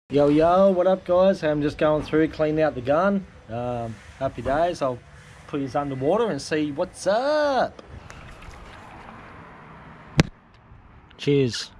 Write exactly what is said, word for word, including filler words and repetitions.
Yo, yo, what up, guys? I'm just going through, cleaning out the gun. Um, happy days. I'll put his underwater and see what's up. Cheers.